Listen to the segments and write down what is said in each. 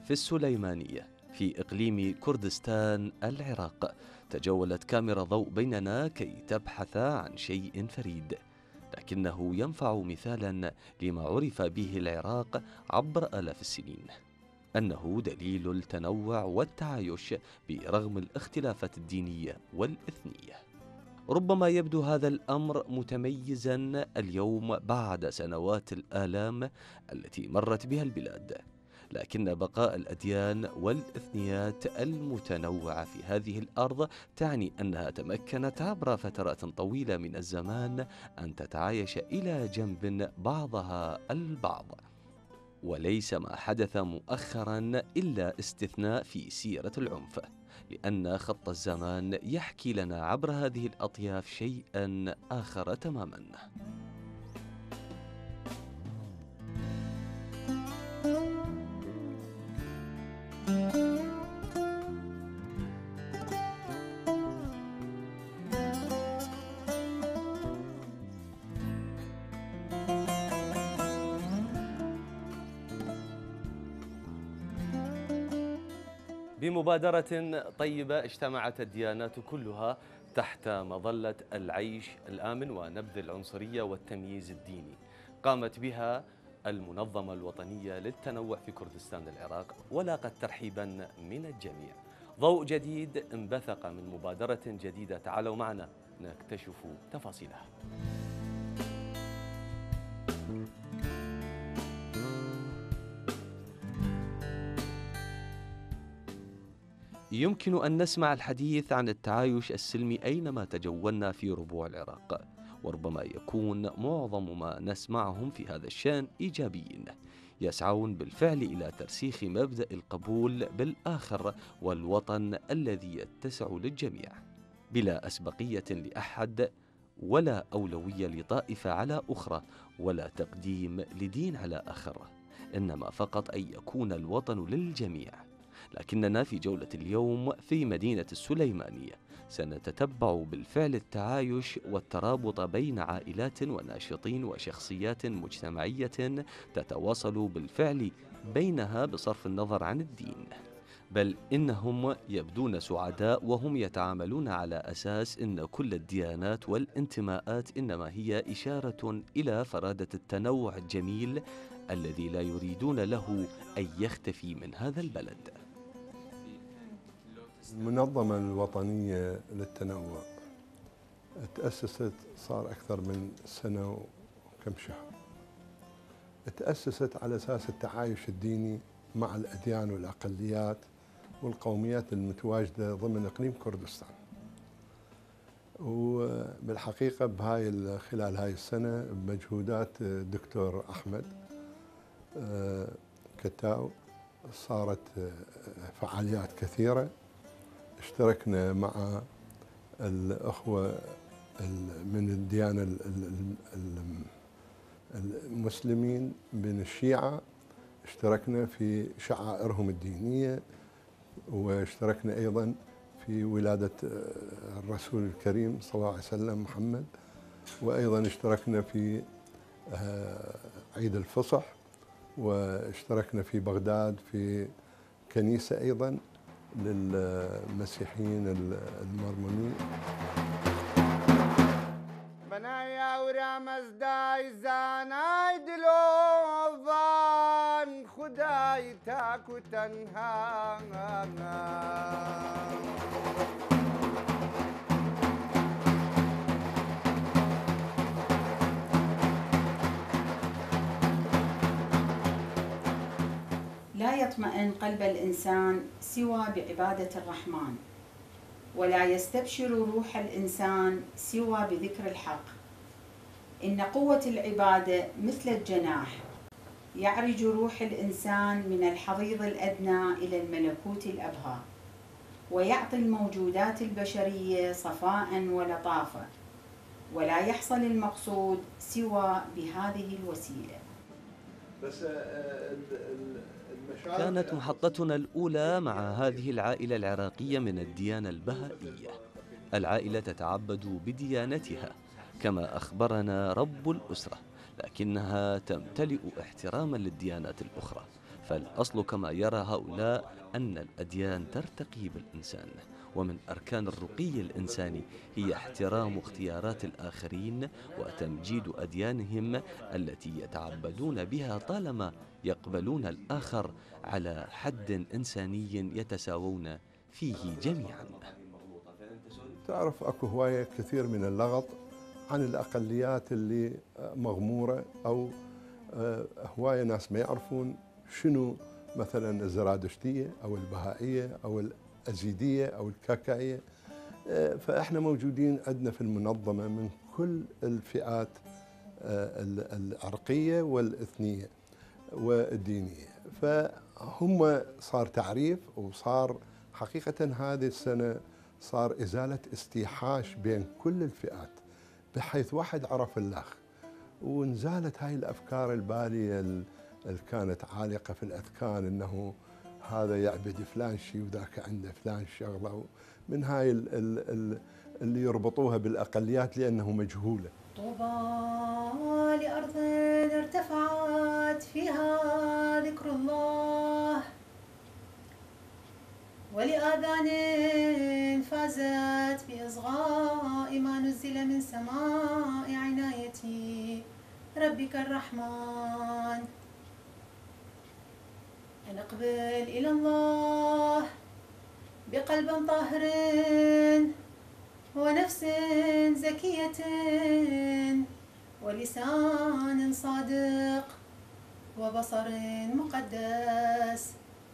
في السليمانية في إقليم كردستان العراق. تجولت كاميرا ضوء بيننا كي تبحث عن شيء فريد، لكنه ينفع مثالا لما عرف به العراق عبر آلاف السنين، أنه دليل التنوع والتعايش برغم الاختلافات الدينية والإثنية. ربما يبدو هذا الأمر متميزا اليوم بعد سنوات الآلام التي مرت بها البلاد، لكن بقاء الأديان والإثنيات المتنوعة في هذه الأرض تعني أنها تمكنت عبر فترات طويلة من الزمان أن تتعايش إلى جنب بعضها البعض. وليس ما حدث مؤخرا إلا استثناء في سيرة العنف، لأن خط الزمان يحكي لنا عبر هذه الأطياف شيئا آخر تماما. بمبادرة طيبة اجتمعت الديانات كلها تحت مظلة العيش الآمن ونبذ العنصرية والتمييز الديني. قامت بها المنظمة الوطنية للتنوع في كردستان العراق، ولاقت ترحيبا من الجميع. ضوء جديد انبثق من مبادرة جديدة، تعالوا معنا نكتشف تفاصيلها. يمكن أن نسمع الحديث عن التعايش السلمي أينما تجولنا في ربوع العراق، وربما يكون معظم ما نسمعهم في هذا الشأن إيجابيين، يسعون بالفعل إلى ترسيخ مبدأ القبول بالآخر والوطن الذي يتسع للجميع بلا أسبقية لأحد، ولا أولوية لطائفة على أخرى، ولا تقديم لدين على آخر، إنما فقط أن يكون الوطن للجميع. لكننا في جولة اليوم في مدينة السليمانية سنتتبع بالفعل التعايش والترابط بين عائلات وناشطين وشخصيات مجتمعية تتواصل بالفعل بينها بصرف النظر عن الدين، بل إنهم يبدون سعداء وهم يتعاملون على أساس إن كل الديانات والانتماءات إنما هي إشارة إلى فرادة التنوع الجميل الذي لا يريدون له أن يختفي من هذا البلد. المنظمة الوطنية للتنوع تأسست صار أكثر من سنة وكم شهر. تأسست على أساس التعايش الديني مع الأديان والأقليات والقوميات المتواجدة ضمن إقليم كردستان. وبالحقيقة خلال هاي السنة بمجهودات الدكتور أحمد كتاو صارت فعاليات كثيرة. اشتركنا مع الأخوة من الديانة المسلمين من الشيعة، اشتركنا في شعائرهم الدينية، واشتركنا أيضا في ولادة الرسول الكريم صلى الله عليه وسلم محمد، وأيضا اشتركنا في عيد الفصح، واشتركنا في بغداد في كنيسة أيضا للمسيحيين المرمونين. بنايا ورامز داي زاناي دلوفان خداي تاكو تنها. لا يطمئن قلب الإنسان سوى بعبادة الرحمن، ولا يستبشر روح الإنسان سوى بذكر الحق. إن قوة العبادة مثل الجناح، يعرج روح الإنسان من الحضيض الأدنى إلى الملكوت الأبهى، ويعطي الموجودات البشرية صفاء ولطافة، ولا يحصل المقصود سوى بهذه الوسيلة. كانت محطتنا الأولى مع هذه العائلة العراقية من الديانة البهائية. العائلة تتعبد بديانتها كما أخبرنا رب الأسرة، لكنها تمتلئ احتراما للديانات الأخرى، فالأصل كما يرى هؤلاء أن الأديان ترتقي بالإنسان، ومن أركان الرقي الإنساني هي احترام اختيارات الآخرين وتمجيد أديانهم التي يتعبدون بها، طالما يقبلون الآخر على حد إنساني يتساوون فيه جميعا. تعرف أكو هواية كثير من اللغط عن الأقليات اللي مغمورة، أو هواية ناس ما يعرفون شنو مثلا الزرادشتية أو البهائية أو الأزيدية أو الكاكائية. فإحنا موجودين عندنا في المنظمة من كل الفئات العرقية والإثنية والدينية، فهم صار تعريف، وصار حقيقة هذه السنة صار إزالة استيحاش بين كل الفئات، بحيث واحد عرف الأخ، وانزالت هاي الأفكار البالية اللي كانت عالقة في الأذهان، أنه هذا يعبد فلان شيء وذاك عنده فلان شغلة، من هاي اللي يربطوها بالأقليات لأنه مجهولة. طوبى لأرض ارتفعت فيها ذكر الله، ولآذان فازت بإصغاء ما نزل من سماء عناية ربك الرحمن. نقبل إلى الله بقلب طاهر ونفس زكية ولسان صادق وبصر مقدس،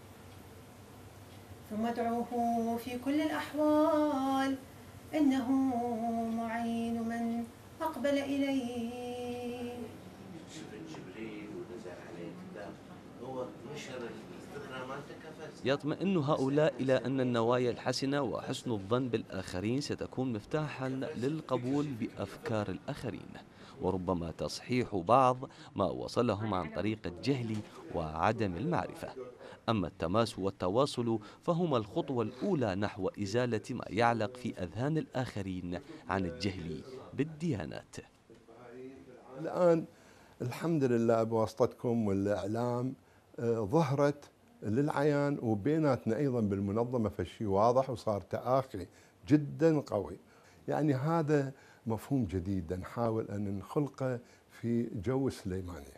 ثم ادعوه في كل الأحوال، إنه معين من أقبل إليه. جبريل ونزل عليه كتاب، هو نشر الفكرة مالته كفل. يطمئن هؤلاء إلى أن النوايا الحسنة وحسن الظن بالآخرين ستكون مفتاحا للقبول بأفكار الآخرين، وربما تصحيح بعض ما وصلهم عن طريق الجهل وعدم المعرفة. أما التماس والتواصل فهما الخطوة الأولى نحو إزالة ما يعلق في أذهان الآخرين عن الجهل بالديانات. الآن الحمد لله بواسطتكم والإعلام ظهرت للعيان، وبيناتنا أيضا بالمنظمة فالشيء واضح، وصار تآخي جدا قوي. يعني هذا مفهوم جديد نحاول أن نخلقه في جو السليمانية.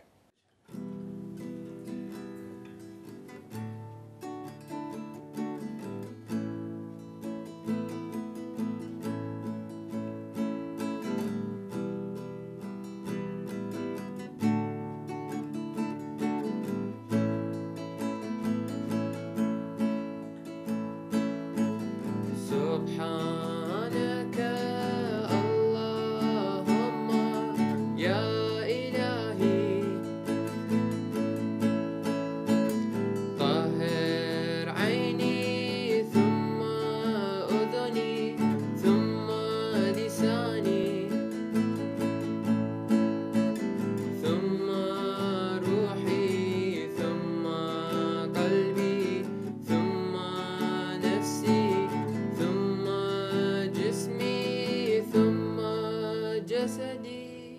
سبحانك اللهم يا إلهي، طهر عيني ثم أذني ثم لساني ثم روحي ثم قلبي ثم نفسي ثم جسمي ثم جسدي،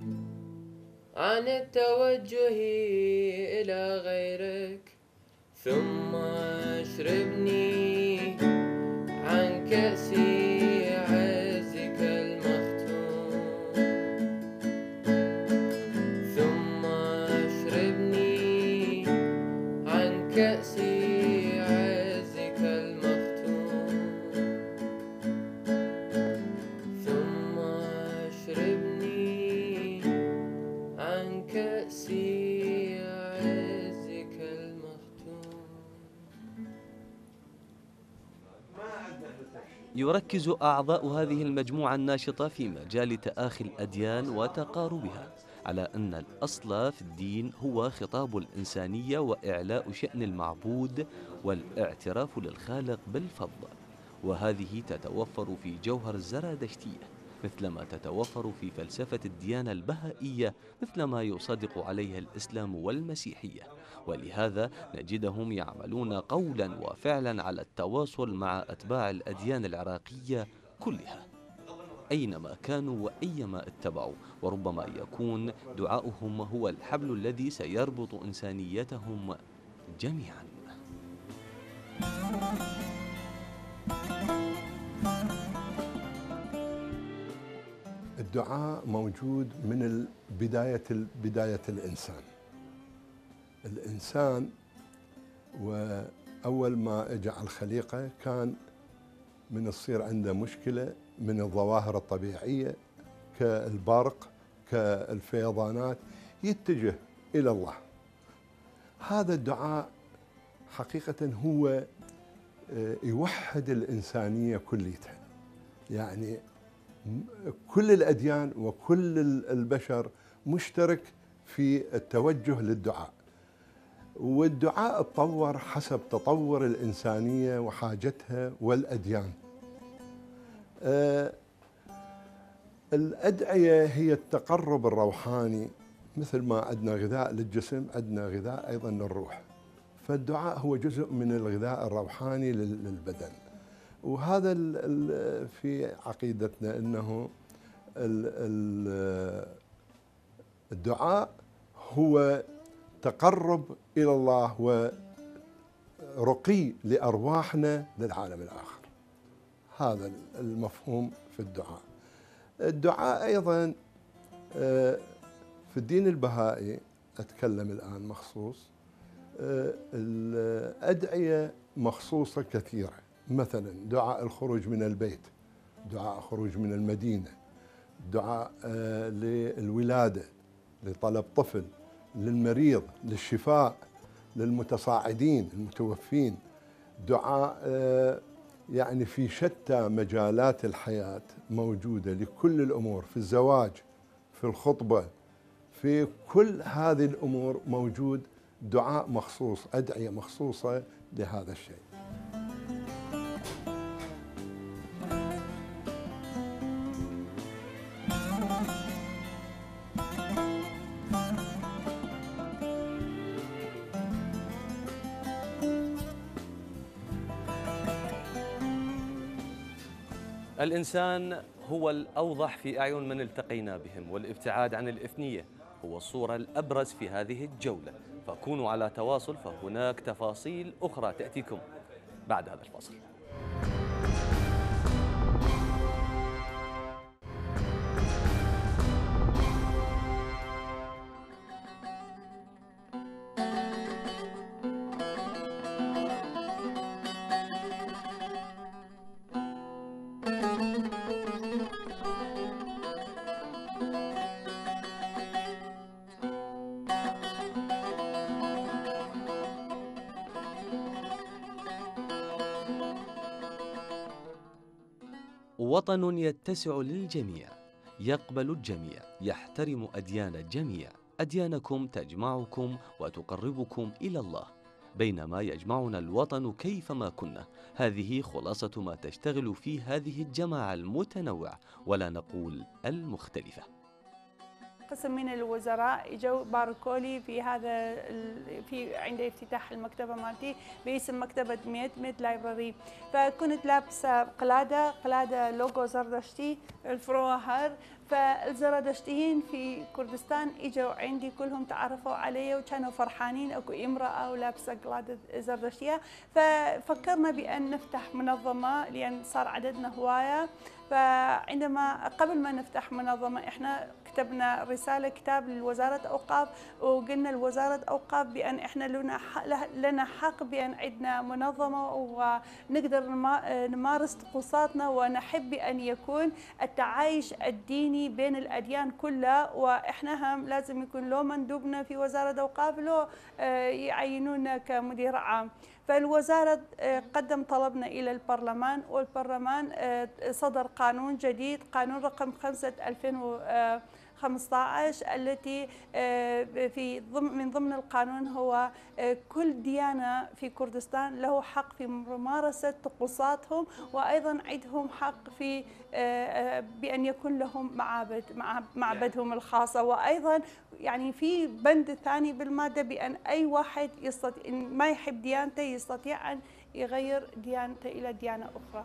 عن التوجه إلى غيرك، ثم اشربني عن كأس عزك المختوم، ثم اشربني عن كأس عزك المختوم، ثم اشربني عن كأس عزك المختوم. يركز أعضاء هذه المجموعة الناشطة في مجال تآخي الأديان وتقاربها على أن الأصل في الدين هو خطاب الإنسانية وإعلاء شأن المعبود والاعتراف للخالق بالفضل، وهذه تتوفر في جوهر الزرادشتية مثلما تتوفر في فلسفة الديانة البهائية، مثلما يصادق عليها الإسلام والمسيحية. ولهذا نجدهم يعملون قولا وفعلا على التواصل مع أتباع الأديان العراقية كلها أينما كانوا وأيما اتبعوا، وربما يكون دعاؤهم هو الحبل الذي سيربط إنسانيتهم جميعا. الدعاء موجود من بداية الإنسان. الإنسان وأول ما اجى على الخليقة كان من تصير عنده مشكلة من الظواهر الطبيعية كالبرق كالفيضانات يتجه إلى الله. هذا الدعاء حقيقة هو يوحد الإنسانية كليتها، يعني كل الأديان وكل البشر مشترك في التوجه للدعاء، والدعاء تطور حسب تطور الإنسانية وحاجتها والأديان. الأدعية هي التقرب الروحاني، مثل ما عندنا غذاء للجسم عندنا غذاء أيضا للروح، فالدعاء هو جزء من الغذاء الروحاني للبدن. وهذا في عقيدتنا أنه الدعاء هو تقرب إلى الله ورقي لأرواحنا للعالم الآخر. هذا المفهوم في الدعاء. الدعاء أيضا في الدين البهائي، أتكلم الآن مخصوص، الأدعية مخصوصة كثيرة، مثلا دعاء الخروج من البيت، دعاء خروج من المدينة، دعاء للولادة، لطلب طفل، للمريض، للشفاء، للمتصاعدين المتوفين، دعاء يعني في شتى مجالات الحياة موجودة لكل الأمور، في الزواج، في الخطبة، في كل هذه الأمور موجود دعاء مخصوص، أدعية مخصوصة لهذا الشيء. الإنسان هو الأوضح في أعين من التقينا بهم، والابتعاد عن الإثنية هو الصورة الأبرز في هذه الجولة، فكونوا على تواصل، فهناك تفاصيل أخرى تأتيكم بعد هذا الفصل. وطن يتسع للجميع، يقبل الجميع، يحترم أديان الجميع. أديانكم تجمعكم وتقربكم إلى الله، بينما يجمعنا الوطن كيفما كنا. هذه خلاصة ما تشتغل فيه هذه الجماعة المتنوعة، ولا نقول المختلفة. قسم من الوزراء اجوا باركوا لي في هذا عند افتتاح المكتبه مالتي باسم مكتبه ميت لايبراري، فكنت لابسه قلاده لوجو زردشتي الفروهر، فالزردشتيين في كردستان اجوا عندي كلهم تعرفوا علي وكانوا فرحانين، اكو امراه ولابسه قلاده زردشتيه، ففكرنا بان نفتح منظمه لان صار عددنا هوايه. فعندما قبل ما نفتح منظمه احنا كتبنا رساله كتاب لوزاره اوقاف، وقلنا لوزاره اوقاف بان احنا لنا حق بان عندنا منظمه ونقدر نمارس طقوساتنا، ونحب بان يكون التعايش الديني بين الاديان كلها، واحنا هم لازم يكون لو مندوبنا في وزاره اوقاف لو يعينونا كمدير عام. فالوزارة قدم طلبنا إلى البرلمان، والبرلمان صدر قانون جديد، قانون رقم 5/2015 التي من ضمن القانون هو كل ديانة في كردستان له حق في ممارسة طقوساتهم، وأيضا عندهم حق في بأن يكون لهم معبدهم الخاصة، وأيضا يعني في بند ثاني بالمادة بأن أي واحد يستطيع ما يحب ديانته يستطيع أن يغير ديانته إلى ديانة أخرى.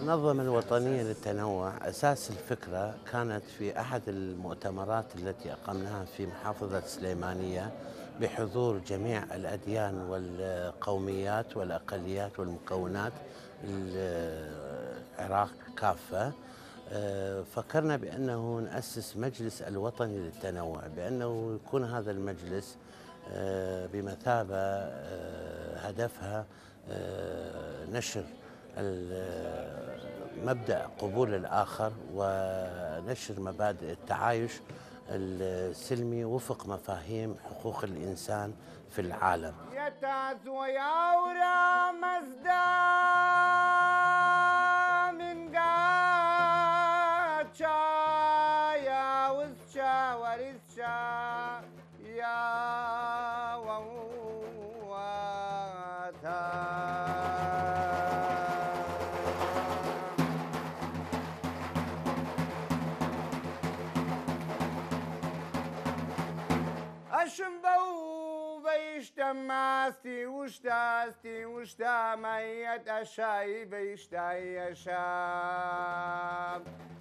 المنظمة الوطنية للتنوع أساس الفكرة كانت في أحد المؤتمرات التي أقمناها في محافظة سليمانية بحضور جميع الأديان والقوميات والأقليات والمكونات العراق كافة. فكرنا بأنه نأسس مجلس الوطني للتنوع، بأنه يكون هذا المجلس بمثابة هدفها نشر مبدأ قبول الآخر ونشر مبادئ التعايش السلمي وفق مفاهيم حقوق الإنسان في العالم. شنبو بيشتماستي وشتاستي وشتاميت أشاي بيشتاي شام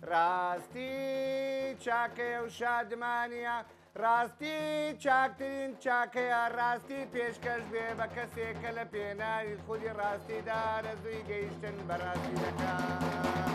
راستي چاكي وشادمانيا راستي چاكترين چاكيا راستي پیشکش بێ بە کەسێکە لە پێناوی خودی ڕاستی دارە زووی گەیشتن بەڕاستی دەکات.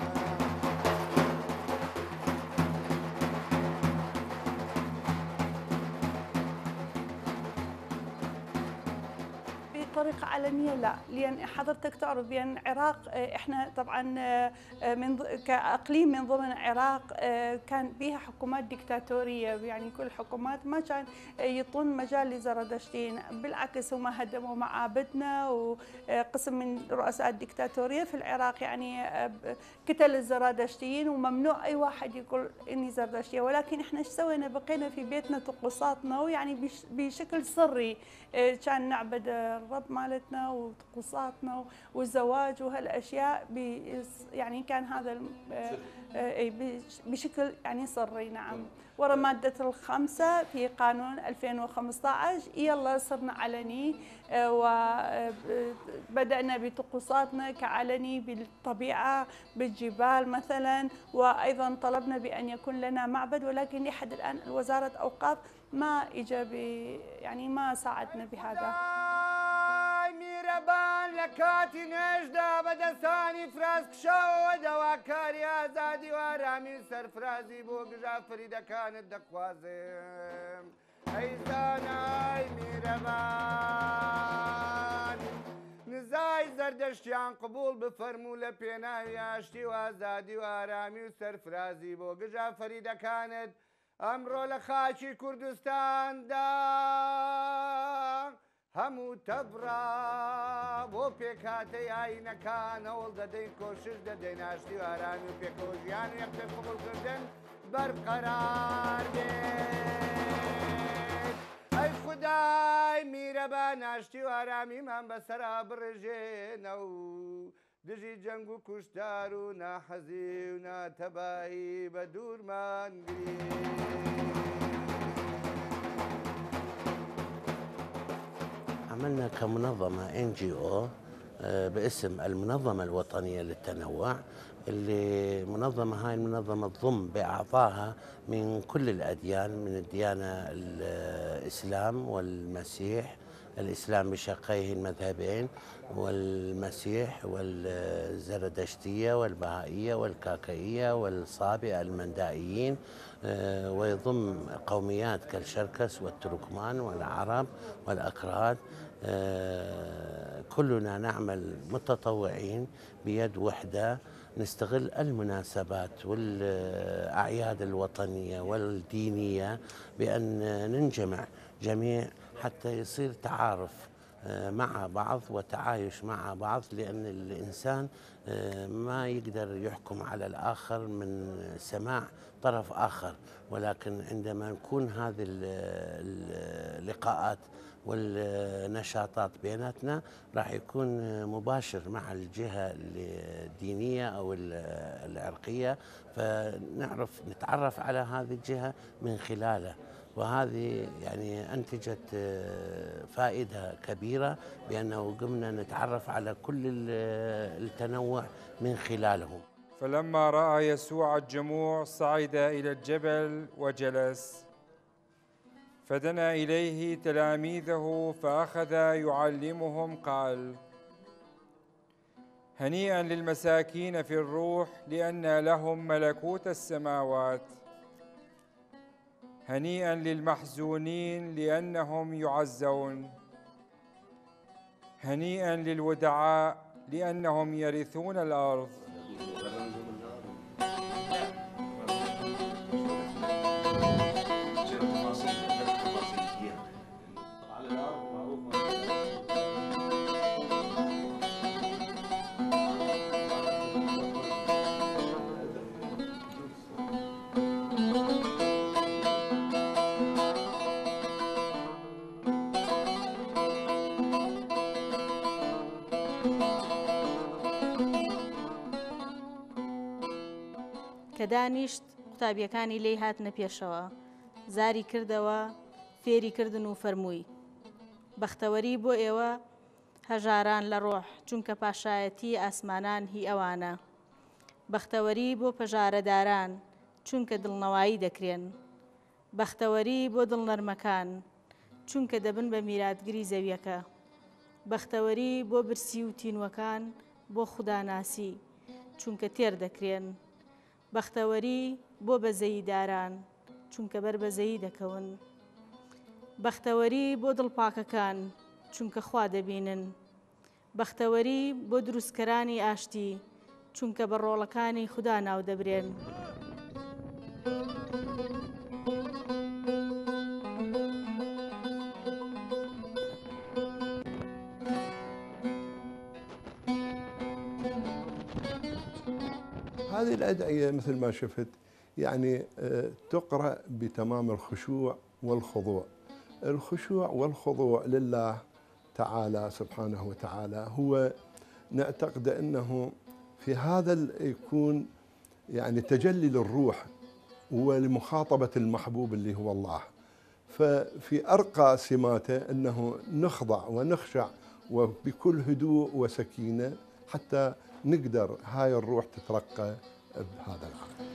بطريقة علنية لا، لأن حضرتك تعرف بأن العراق إحنا طبعا كأقليم من ضمن العراق كان بها حكومات ديكتاتورية، يعني كل الحكومات ما كان يعطون مجال لزردشتيين، بالعكس هم هدموا معابدنا، وقسم من رؤساء الديكتاتورية في العراق يعني قتل الزرادشتيين وممنوع أي واحد يقول إني زردشتية. ولكن إحنا إيش سوينا؟ بقينا في بيتنا طقوساتنا، ويعني بشكل سري كان نعبد الرب مالتنا وطقوساتنا والزواج وهالاشياء يعني كان هذا بشكل يعني سري. نعم. ورا مادة 5 في قانون 2015 يلا صرنا علني، وبدأنا بطقوساتنا كعلني بالطبيعة بالجبال مثلا، وأيضا طلبنا بأن يكون لنا معبد، ولكن لحد الآن وزارة أوقاف ما إيجابي يعني ما ساعدنا بهذا. میرەبان لە کاتی نێژدا بەدەستانی فراسکشەوە دەواکاری ئازادی و ئارامی سەرفرازی بۆ گژا فریدەکانت دەخوازێم. ئەی زانای میرەبان نزای زەردەشتیان قبول بفەرموو لە پێناوی ئاشتی و ئازادی و ئارامی و سەرفرازی بۆ گژا فریدەکانت ئەمڕۆ لە خاکی کوردستاندا هەموو تەبڕا بۆ پێکاتەی ئاینەکان هەوڵ دەدەین کۆشش دەدەین ئاشتی و ئارامی و پێکەوە ژیان و یەکتر قبولکردن بەرقەرار بێت. ئەی خودای میرەبان ئاشتی و ئارامیمان بەسەرا بڕێژێنە و دژی جەنگ و کوشتار و ناحەزی و ناتەبایی بە دوورمان گرێت. عملنا كمنظمة NGO باسم المنظمة الوطنية للتنوع، اللي منظمة هاي المنظمة تضم بأعضائها من كل الأديان، من الديانة الإسلام والمسيح، الإسلام بشقيه المذهبين والمسيح والزردشتية والبهائية والكاكائية والصابئة المندائيين، ويضم قوميات كالشركس والتركمان والعرب والأكراد. كلنا نعمل متطوعين بيد وحدة، نستغل المناسبات والأعياد الوطنية والدينية بأن ننجمع جميع حتى يصير تعارف مع بعض وتعايش مع بعض، لأن الإنسان ما يقدر يحكم على الآخر من سماع طرف آخر، ولكن عندما نكون هذه اللقاءات والنشاطات بيناتنا راح يكون مباشر مع الجهة الدينية أو العرقية، فنعرف نتعرف على هذه الجهة من خلاله، وهذه يعني أنتجت فائدة كبيرة بأنه قمنا نتعرف على كل التنوع من خلالهم. فلما رأى يسوع الجموع صعد إلى الجبل وجلس، فدنا إليه تلاميذه فأخذ يعلمهم قال: هنيئا للمساكين في الروح لأن لهم ملكوت السماوات، هنيئا للمحزونين لأنهم يعزون، هنيئا للودعاء لأنهم يرثون الأرض. کە دانیشت قوتابیەکانی لێی هاتنە پێشەوە، زاری کردەوە، فێری کردن و فەرمووی: بەختەوەری بۆ ئێوە هەژاران لە ڕۆح، چونکە پاشایەتی ئاسمانان هی ئەوانە. بەختەوەری بۆ پەژارەداران، چونکە دڵنەوایی دەکرێن. بەختەوەری بۆ دڵنەرمەکان، چونکە دەبن بە میراتگری زەویەکە. بەختەوەری بۆ برسی و تینوەکان بۆ خوداناسی، چونکە تێر دەکرێن. بەختەوەری بۆ بەزەییداران، چونکە بەر بەزەیی دەکەون. بەختەوەری بۆ دڵپاکەکان، چونکە خوا دەبینن. بەختەوەری بۆ دروستکەرانی ئاشتی، چونکە بە ڕۆڵەکانی خوددا ناو دەبرێن. هذه الأدعية مثل ما شفت يعني تقرأ بتمام الخشوع والخضوع. الخشوع والخضوع لله تعالى سبحانه وتعالى هو نعتقد أنه في هذا يكون يعني تجلي للروح ولمخاطبة المحبوب اللي هو الله. ففي أرقى سماته أنه نخضع ونخشع وبكل هدوء وسكينة حتى نقدر هاي الروح تترقى بهذا العالم.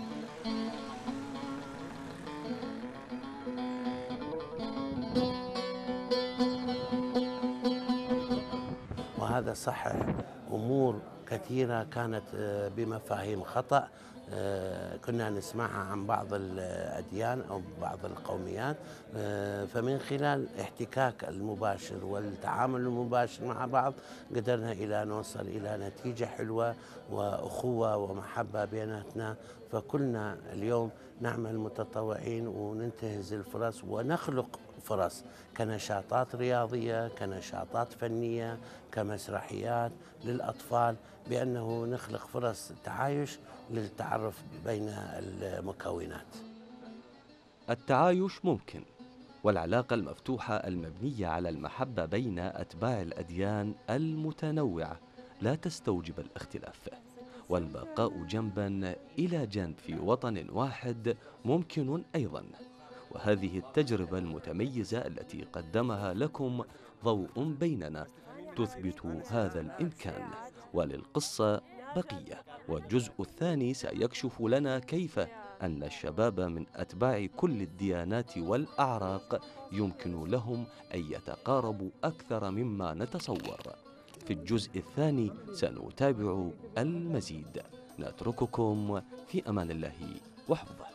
وهذا صحح أمور كثيرة كانت بمفاهيم خطأ كنا نسمعها عن بعض الأديان أو بعض القوميات، فمن خلال احتكاك المباشر والتعامل المباشر مع بعض قدرنا إلى نوصل إلى نتيجة حلوة وأخوة ومحبة بيناتنا. فكلنا اليوم نعمل متطوعين وننتهز الفرص ونخلق فرص كنشاطات رياضية، كنشاطات فنية، كمسرحيات للأطفال، بأنه نخلق فرص تعايش للتعرف بين المكونات. التعايش ممكن، والعلاقة المفتوحة المبنية على المحبة بين أتباع الأديان المتنوعة لا تستوجب الاختلاف، والبقاء جنبا إلى جنب في وطن واحد ممكن أيضا. وهذه التجربة المتميزة التي قدمها لكم ضوء بيننا تثبت هذا الإمكان. وللقصة بقية، والجزء الثاني سيكشف لنا كيف أن الشباب من أتباع كل الديانات والأعراق يمكن لهم أن يتقاربوا أكثر مما نتصور. في الجزء الثاني سنتابع المزيد. نترككم في أمان الله وحفظه.